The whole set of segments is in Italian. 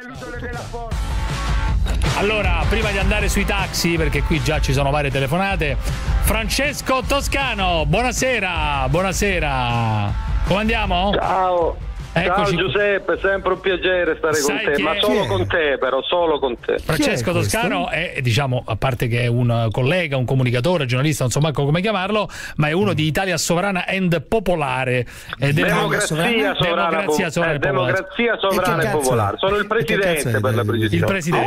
Allora, prima di andare sui taxi, perché qui già ci sono varie telefonate, Francesco Toscano, buonasera, buonasera. Come andiamo? Ciao. Eccoci. Ciao Giuseppe, sempre un piacere stare con te, ma solo con te però, solo con te. Francesco Toscano è, diciamo, a parte che è un collega, un comunicatore, giornalista, non so manco come chiamarlo, ma è uno di Italia Sovrana and Popolare. Democrazia Sovrana e Popolare. Sono il presidente per la precisione. Il presidente.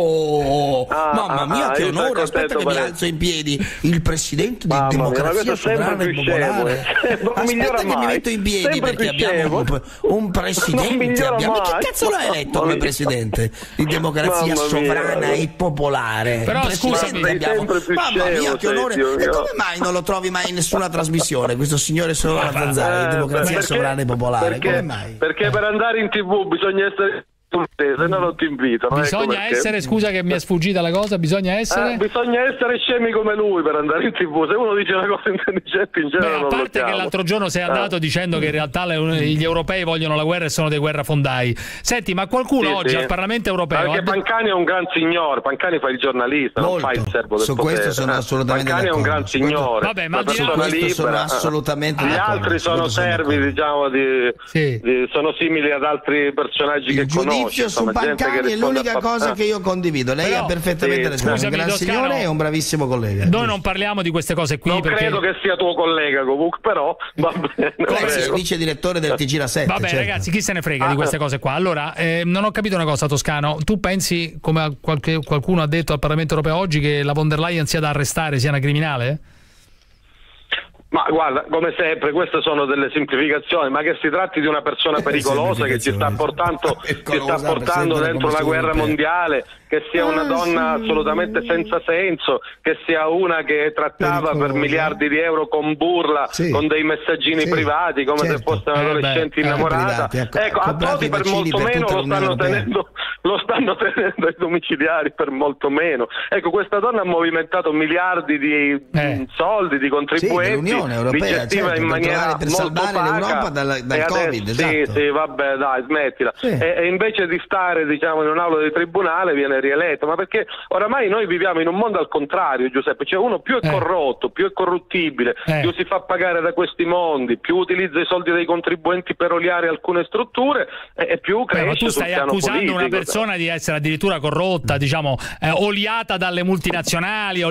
Mamma mia, che onore, aspetta che mi alzo in piedi. Il presidente di Democrazia Sovrana e Popolare. Aspetta che mi metto in piedi perché abbiamo un presidente, abbiamo... Che cazzo l'ha eletto come presidente di Democrazia Sovrana e Popolare? Però scusami, mamma mia, che onore! E come mai non lo trovi mai in nessuna trasmissione questo signore Solona Zanzara di Democrazia Sovrana e Popolare? Come mai? Perché per andare in TV bisogna essere, se no non ti invito. Bisogna essere, scusa che mi è sfuggita la cosa, bisogna essere scemi come lui per andare in TV. Se uno dice una cosa intelligente in genere non lo chiamo. A parte che l'altro giorno sei andato dicendo che in realtà gli europei vogliono la guerra e sono dei guerrafondai. Senti, ma qualcuno oggi al Parlamento europeo... Perché Pancani è un gran signore, Pancani fa il giornalista, non fa il servo del su potere. Questo sono assolutamente Pancani è un gran signore. Vabbè, ma sono assolutamente gli altri sono servi, diciamo, sono simili ad altri personaggi che conosci. Il giudizio su Pancani è l'unica cosa che io condivido. Lei ha perfettamente ragione, è un gran signore e un bravissimo collega. Noi non parliamo di queste cose qui, non credo che sia tuo collega comunque, però va bene. Lei è il vice direttore del TG La 7. Vabbè, certo. Ragazzi, chi se ne frega di queste cose qua. Allora, non ho capito una cosa, Toscano. Tu pensi, come qualcuno ha detto al Parlamento europeo oggi, che la von der Leyen sia da arrestare, sia una criminale? Ma guarda, come sempre, queste sono delle semplificazioni, ma che si tratti di una persona pericolosa che ci sta portando dentro la guerra mondiale, che sia una donna assolutamente senza senso, che sia una che trattava per miliardi di euro con burla, con dei messaggini privati, come se fosse un'adolescente innamorata. Ecco, a Prodi per molto meno lo stanno tenendo ai domiciliari per molto meno. Ecco, questa donna ha movimentato miliardi di soldi, di contribuenti. Europea, in maniera per molto salvare l'Europa dal Covid. Sì, vabbè, dai, smettila. E invece di stare, diciamo, in un'aula di tribunale viene rieletto. Ma perché oramai noi viviamo in un mondo al contrario, Giuseppe, cioè uno più è corrotto, più è corruttibile, più si fa pagare da questi mondi, più utilizza i soldi dei contribuenti per oliare alcune strutture e più cresce. Ma tu stai accusando una persona di essere addirittura corrotta, diciamo, oliata dalle multinazionali,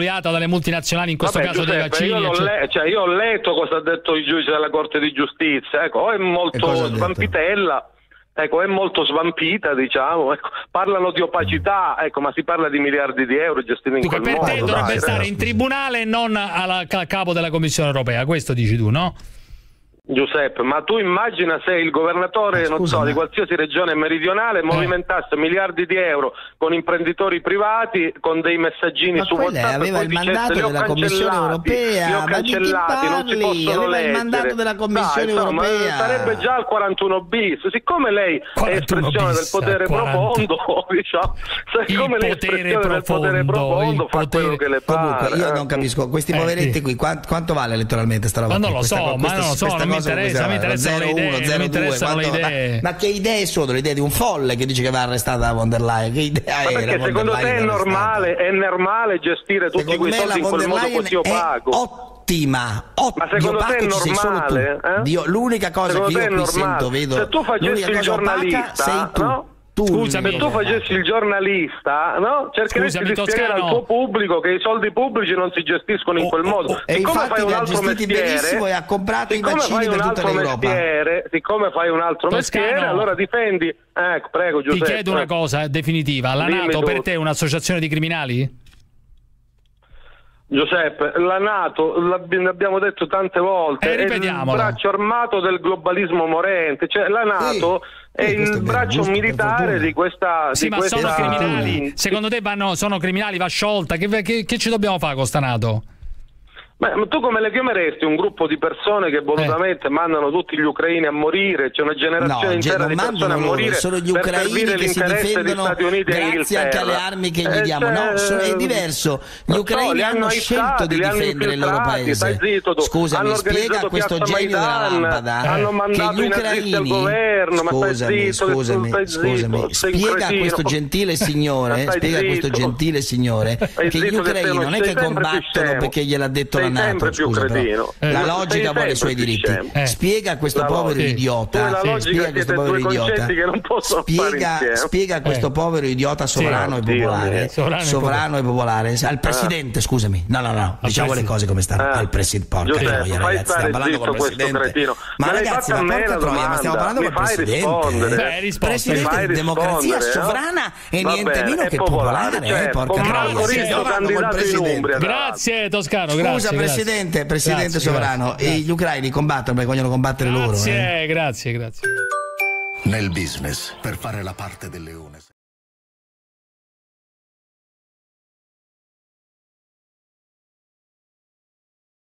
in questo caso dei vaccini. Io ho letto cosa ha detto il giudice della Corte di Giustizia, ecco, è molto svampitella, ecco, è molto svampita, diciamo, ecco, parlano di opacità, ecco, ma si parla di miliardi di euro gestiti in quel modo. Per te dovrebbe stare in tribunale e non a capo della Commissione europea, questo dici tu, no? Giuseppe, ma tu immagina se il governatore, non so, di qualsiasi regione meridionale movimentasse miliardi di euro con imprenditori privati, con dei messaggini su WhatsApp, aveva il mandato della Commissione europea, li ho cancellati, non si possono leggere. Il mandato della Commissione europea. Sarebbe già il 41 bis, siccome lei è espressione del potere profondo, diciamo, siccome lei è espressione del potere profondo, fa quello che le pare. Comunque, io non capisco, questi poveretti qui, quanto vale elettoralmente sta roba? Ma non lo so, mi interessano le idee. Ma che idee sono? Le idee di un folle che dice che va arrestata la von der Leyen? Che idea è? Perché secondo te è normale gestire tutti quei soldi in quel modo così opaco? Ottima. Ma secondo te è normale? L'unica cosa che io qui sento, vedo, se tu facessi il giornalista, no? Scusami, se tu facessi il giornalista, no? Cercheresti di spiegare al tuo pubblico che i soldi pubblici non si gestiscono in quel modo. E infatti li ha gestiti benissimo e ha comprato i vaccini per tutta l'Europa. Siccome fai un altro mestiere, allora difendi. Ecco, prego, Giuseppe. Ti chiedo una cosa definitiva. La NATO per te è un'associazione di criminali? Giuseppe, la NATO, l'abbiamo detto tante volte, è il braccio armato del globalismo morente, cioè la NATO è il braccio militare di questa... ma sono criminali, secondo te sono criminali, va sciolta, che ci dobbiamo fare con sta NATO? Ma tu come le chiameresti un gruppo di persone che volutamente mandano tutti gli ucraini a morire? C'è una generazione intera di persone a morire sono gli ucraini che si difendono grazie anche alle armi che gli diamo. No, è diverso. Gli ucraini hanno scelto di difendere il loro paese. Scusami, spiega a questo genio della lampada che gli ucraini... Scusami, spiega a questo gentile signore che gli ucraini non è che combattono perché gliel'ha detto la NATO, scusa, però. La logica vuole i suoi diritti. Spiega a questo povero idiota, spiega a questo povero idiota sovrano e popolare, al presidente, scusami, no, diciamo le cose come stanno, al presidente, porca troia, ragazzi, stiamo parlando col presidente, ma ragazzi, ma porca troia, ma stiamo parlando col presidente, presidente di democrazia sovrana e niente meno che popolare, porca troia. Grazie Toscano, grazie. Presidente sovrano, e gli ucraini combattono perché vogliono combattere loro. Grazie. Nel business, per fare la parte del leone.